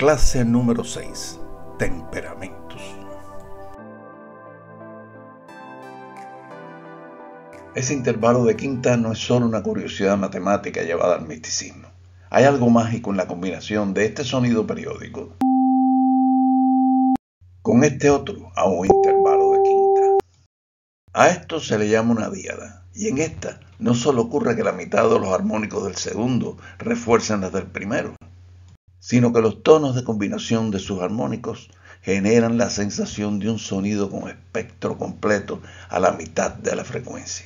Clase número 6. Temperamentos. Ese intervalo de quinta no es solo una curiosidad matemática llevada al misticismo. Hay algo mágico en la combinación de este sonido periódico con este otro a un intervalo de quinta. A esto se le llama una díada, y en esta no solo ocurre que la mitad de los armónicos del segundo refuerzan las del primero, sino que los tonos de combinación de sus armónicos generan la sensación de un sonido con espectro completo a la mitad de la frecuencia.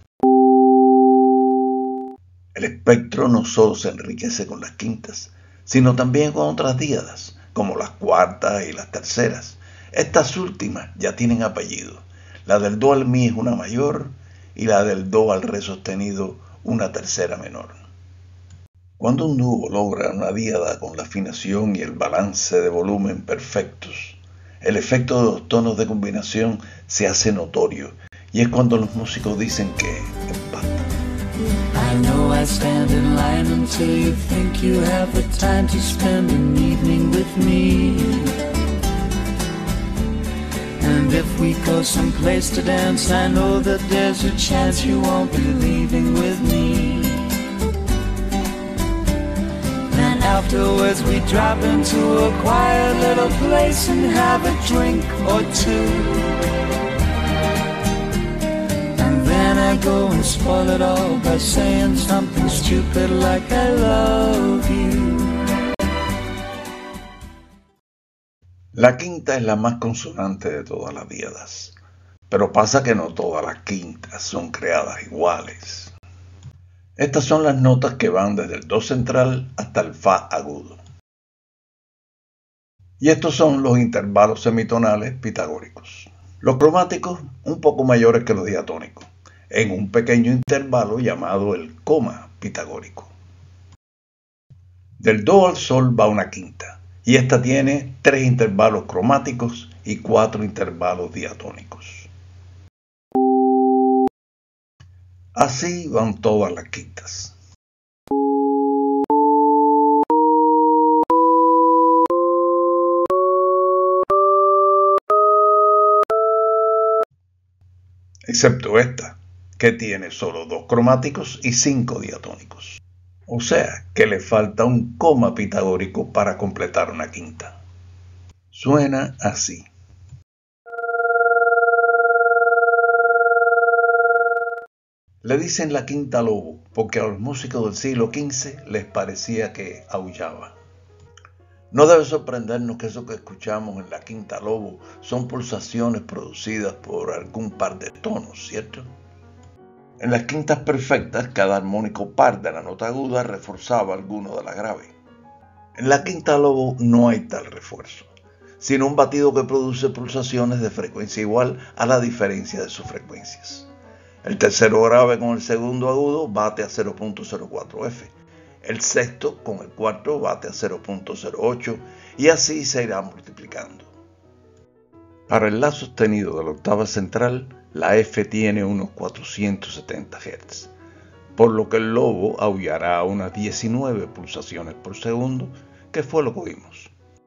El espectro no solo se enriquece con las quintas, sino también con otras díadas, como las cuartas y las terceras. Estas últimas ya tienen apellido. La del do al mi es una mayor y la del do al re sostenido una tercera menor. Cuando un dúo logra una díada con la afinación y el balance de volumen perfectos, el efecto de los tonos de combinación se hace notorio y es cuando los músicos dicen que empatan. I know I stand in line until you think you have the time to spend an evening with me. And if we go someplace to dance, I know that there's a chance you won't be leaving with me. Then afterwards we drop into a quiet little place and have a drink or two. I go and spoil it all by saying something stupid like I love you. La quinta es la más consonante de todas las díadas, pero pasa que no todas las quintas son creadas iguales. Estas son las notas que van desde el do central hasta el fa agudo. Y estos son los intervalos semitonales pitagóricos. Los cromáticos un poco mayores que los diatónicos, en un pequeño intervalo llamado el coma pitagórico. Del do al sol va una quinta, y esta tiene 3 intervalos cromáticos y 4 intervalos diatónicos. Así van todas las quintas. Excepto esta, que tiene solo 2 cromáticos y 5 diatónicos. O sea, que le falta un coma pitagórico para completar una quinta. Suena así. Le dicen la quinta lobo, porque a los músicos del siglo XV les parecía que aullaba. No debe sorprendernos que eso que escuchamos en la quinta lobo son pulsaciones producidas por algún par de tonos, ¿cierto? En las quintas perfectas, cada armónico par de la nota aguda reforzaba alguno de la grave. En la quinta lobo no hay tal refuerzo, sino un batido que produce pulsaciones de frecuencia igual a la diferencia de sus frecuencias. El tercero grave con el segundo agudo bate a 0.04 F, el sexto con el cuarto bate a 0.08 y así se irá multiplicando. Para el la sostenido de la octava central, la F tiene unos 470 Hz, por lo que el lobo aullará a unas 19 pulsaciones por segundo, que fue lo que oímos.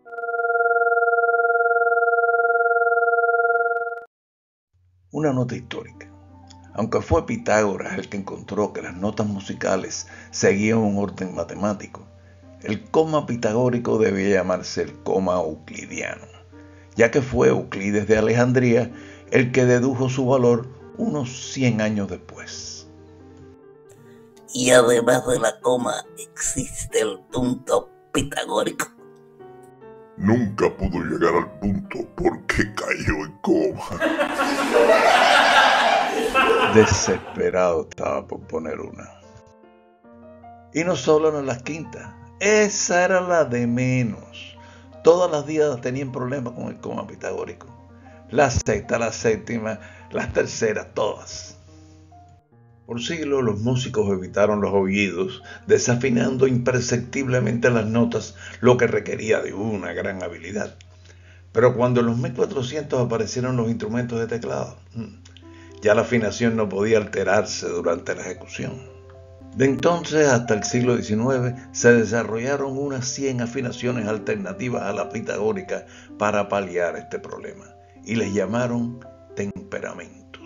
Una nota histórica. Aunque fue Pitágoras el que encontró que las notas musicales seguían un orden matemático, el coma pitagórico debía llamarse el coma euclidiano, ya que fue Euclides de Alejandría el que dedujo su valor unos 100 años después. Y además de la coma, existe el punto pitagórico. Nunca pudo llegar al punto porque cayó en coma. Desesperado estaba por poner una. Y no solo en las quintas, esa era la de menos. Todas las díadas tenían problemas con el coma pitagórico. La sexta, la séptima, las terceras, todas. Por siglos los músicos evitaron los oídos, desafinando imperceptiblemente las notas, lo que requería de una gran habilidad. Pero cuando en los 1400 aparecieron los instrumentos de teclado, ya la afinación no podía alterarse durante la ejecución. De entonces hasta el siglo XIX se desarrollaron unas 100 afinaciones alternativas a la pitagórica para paliar este problema y les llamaron temperamentos.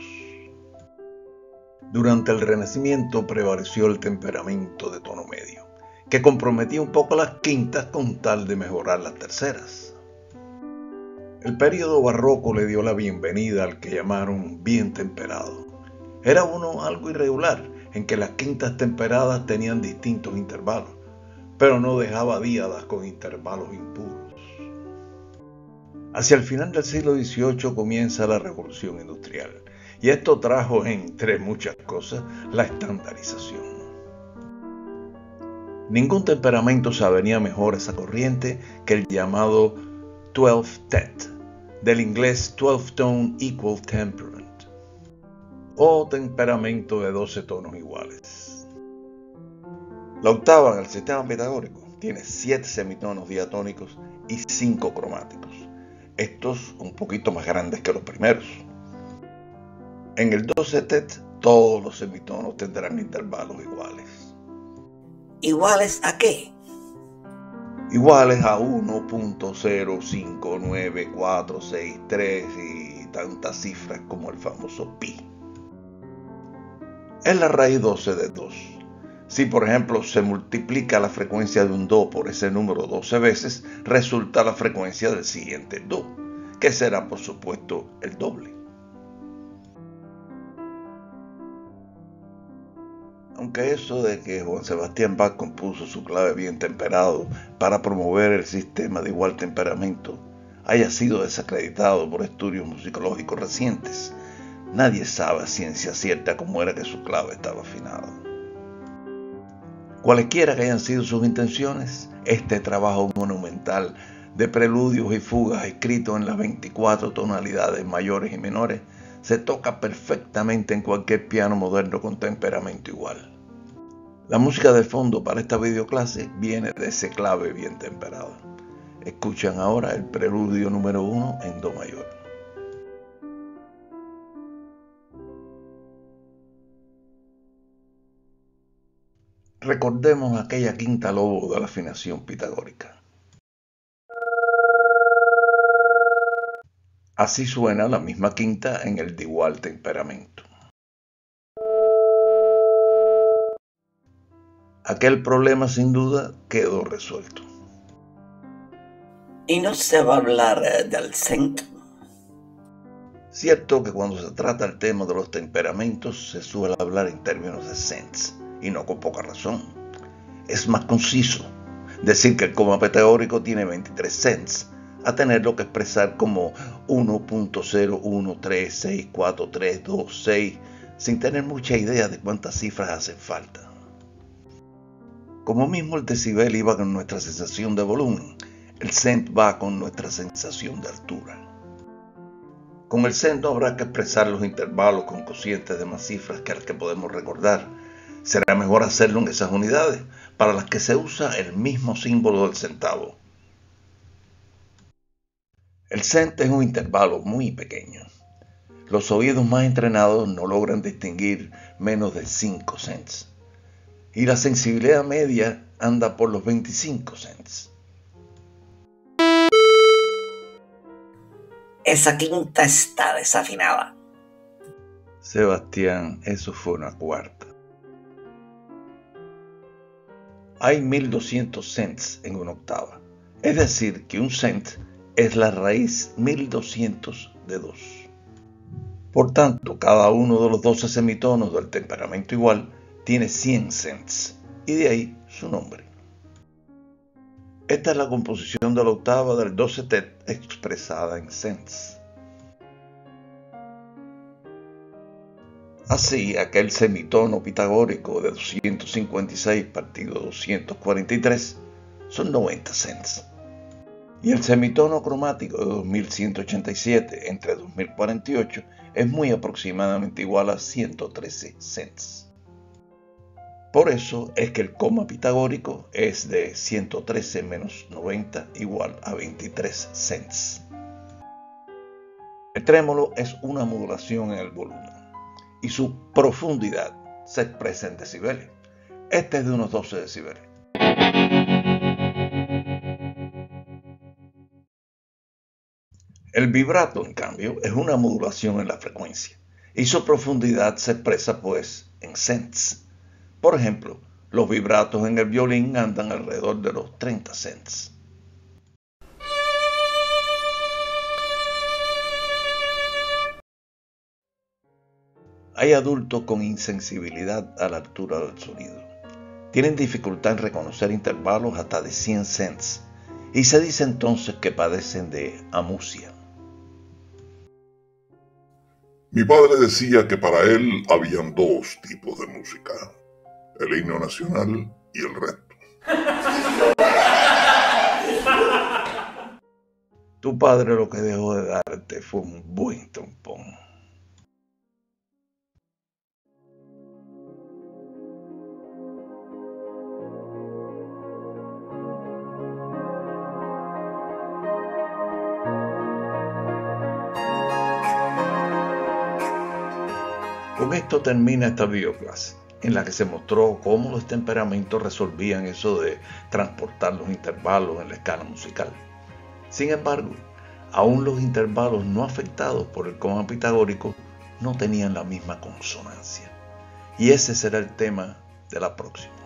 Durante el Renacimiento prevaleció el temperamento de tono medio, que comprometía un poco las quintas con tal de mejorar las terceras. El período barroco le dio la bienvenida al que llamaron bien temperado. Era uno algo irregular, en que las quintas temperadas tenían distintos intervalos, pero no dejaba díadas con intervalos impuros. Hacia el final del siglo XVIII comienza la Revolución Industrial, y esto trajo, entre muchas cosas, la estandarización. Ningún temperamento sabería mejor esa corriente que el llamado 12th, del inglés 12 Tone Equal Temperament, o temperamento de 12 tonos iguales. La octava en el sistema pitagórico tiene 7 semitonos diatónicos y 5 cromáticos, estos un poquito más grandes que los primeros. En el 12th todos los semitonos tendrán intervalos iguales. ¿Iguales a qué? Iguales a 1.059463 y tantas cifras como el famoso pi. Es la raíz 12 de 2. Si por ejemplo se multiplica la frecuencia de un do por ese número 12 veces, resulta la frecuencia del siguiente do, que será por supuesto el doble. Aunque eso de que Juan Sebastián Bach compuso su clave bien temperado para promover el sistema de igual temperamento haya sido desacreditado por estudios musicológicos recientes, nadie sabe a ciencia cierta cómo era que su clave estaba afinada. Cualesquiera que hayan sido sus intenciones, este trabajo monumental de preludios y fugas escrito en las 24 tonalidades mayores y menores se toca perfectamente en cualquier piano moderno con temperamento igual. La música de fondo para esta videoclase viene de ese clave bien temperado. Escuchan ahora el preludio número 1 en do mayor. Recordemos aquella quinta lobo de la afinación pitagórica. Así suena la misma quinta en el de igual temperamento. Aquel problema sin duda quedó resuelto. ¿Y no se va a hablar del cent? Cierto que cuando se trata el tema de los temperamentos se suele hablar en términos de cents, y no con poca razón. Es más conciso decir que el coma pitagórico tiene 23 cents, a tenerlo que expresar como 1.0136432 sin tener mucha idea de cuántas cifras hacen falta. Como mismo el decibel iba con nuestra sensación de volumen, el cent va con nuestra sensación de altura. Con el cent no habrá que expresar los intervalos con cocientes de más cifras que las que podemos recordar. Será mejor hacerlo en esas unidades, para las que se usa el mismo símbolo del centavo. El cent es un intervalo muy pequeño. Los oídos más entrenados no logran distinguir menos de 5 cents. Y la sensibilidad media anda por los 25 cents. Esa quinta está desafinada. Sebastián, eso fue una cuarta. Hay 1200 cents en una octava. Es decir, que un cent es la raíz 1200 de 2. Por tanto, cada uno de los 12 semitonos del temperamento igual tiene 100 cents, y de ahí su nombre. Esta es la composición de la octava del 12th expresada en cents. Así, aquel semitono pitagórico de 256 partido 243 son 90 cents. Y el semitono cromático de 2187 entre 2048 es muy aproximadamente igual a 113 cents. Por eso es que el coma pitagórico es de 113 menos 90 igual a 23 cents. El trémolo es una modulación en el volumen y su profundidad se expresa en decibeles. Este es de unos 12 decibeles. El vibrato, en cambio, es una modulación en la frecuencia y su profundidad se expresa, pues, en cents. Por ejemplo, los vibratos en el violín andan alrededor de los 30 cents. Hay adultos con insensibilidad a la altura del sonido. Tienen dificultad en reconocer intervalos hasta de 100 cents y se dice entonces que padecen de amusia. Mi padre decía que para él habían dos tipos de música, el himno nacional y el resto. Tu padre lo que dejó de darte fue un buen trompón. Con esto termina esta videoclase, en la que se mostró cómo los temperamentos resolvían eso de transportar los intervalos en la escala musical. Sin embargo, aún los intervalos no afectados por el coma pitagórico no tenían la misma consonancia. Y ese será el tema de la próxima.